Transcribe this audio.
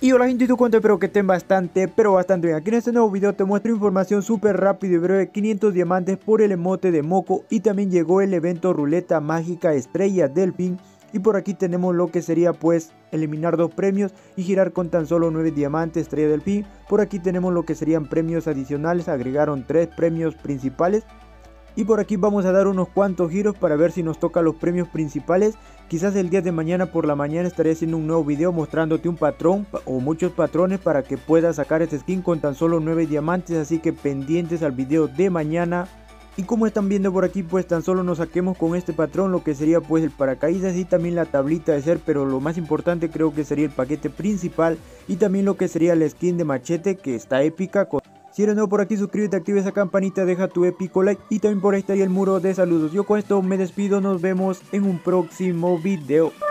Y hola gente, ¿y tú cuánto? Espero que estén bastante, pero bastante bien. Aquí en este nuevo video te muestro información súper rápido y breve. 500 diamantes por el emote de Moco. Y también llegó el evento ruleta mágica estrella Delfín. Y por aquí tenemos lo que sería pues eliminar 2 premios y girar con tan solo 9 diamantes estrella Delfín. Por aquí tenemos lo que serían premios adicionales, agregaron 3 premios principales. Y por aquí vamos a dar unos cuantos giros para ver si nos toca los premios principales. Quizás el día de mañana por la mañana estaré haciendo un nuevo video mostrándote un patrón o muchos patrones para que puedas sacar este skin con tan solo 9 diamantes. Así que pendientes al video de mañana. Y como están viendo por aquí, pues tan solo nos saquemos con este patrón lo que sería pues el paracaídas y también la tablita de ser. Pero lo más importante creo que sería el paquete principal y también lo que sería la skin de machete, que está épica. Si eres nuevo por aquí, suscríbete, activa esa campanita, deja tu épico like y también por ahí estaría el muro de saludos. Yo con esto me despido, nos vemos en un próximo video.